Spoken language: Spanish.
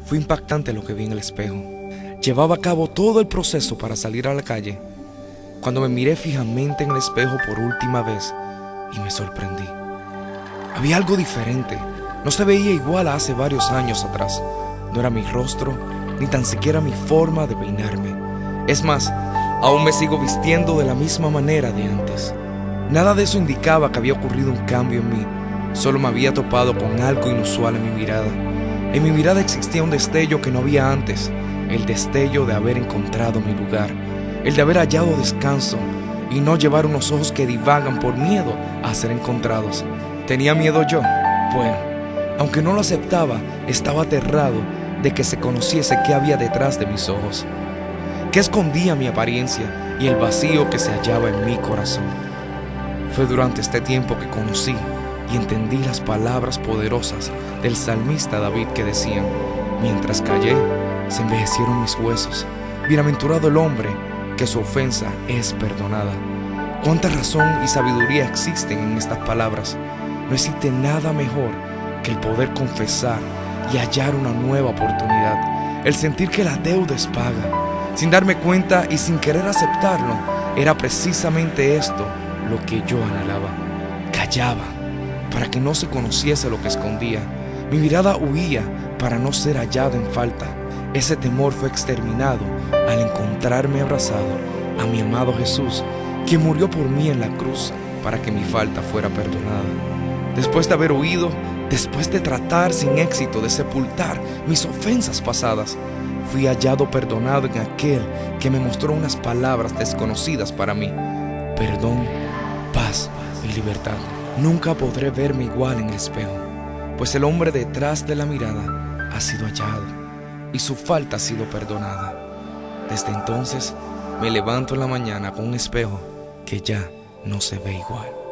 Fue impactante lo que vi en el espejo. Llevaba a cabo todo el proceso para salir a la calle, cuando me miré fijamente en el espejo por última vez y me sorprendí. Había algo diferente. No se veía igual a hace varios años atrás. No era mi rostro, ni tan siquiera mi forma de peinarme. Es más, aún me sigo vistiendo de la misma manera de antes. Nada de eso indicaba que había ocurrido un cambio en mí. Solo me había topado con algo inusual en mi mirada. En mi mirada existía un destello que no había antes. El destello de haber encontrado mi lugar. El de haber hallado descanso y no llevar unos ojos que divagan por miedo a ser encontrados. ¿Tenía miedo yo? Bueno, aunque no lo aceptaba, estaba aterrado de que se conociese qué había detrás de mis ojos, qué escondía mi apariencia y el vacío que se hallaba en mi corazón. Fue durante este tiempo que conocí y entendí las palabras poderosas del salmista David que decían: mientras callé, se envejecieron mis huesos. Bienaventurado el hombre que su ofensa es perdonada. Cuánta razón y sabiduría existen en estas palabras. No existe nada mejor que el poder confesar y hallar una nueva oportunidad. El sentir que la deuda es paga. Sin darme cuenta y sin querer aceptarlo, era precisamente esto lo que yo anhelaba. Callaba para que no se conociese lo que escondía. Mi mirada huía para no ser hallada en falta. Ese temor fue exterminado al encontrarme abrazado a mi amado Jesús, quien murió por mí en la cruz para que mi falta fuera perdonada. Después de haber huido, después de tratar sin éxito de sepultar mis ofensas pasadas, fui hallado perdonado en aquel que me mostró unas palabras desconocidas para mí: perdón, paz y libertad. Nunca podré verme igual en el espejo, pues el hombre detrás de la mirada ha sido hallado y su falta ha sido perdonada. Desde entonces me levanto en la mañana con un espejo que ya no se ve igual.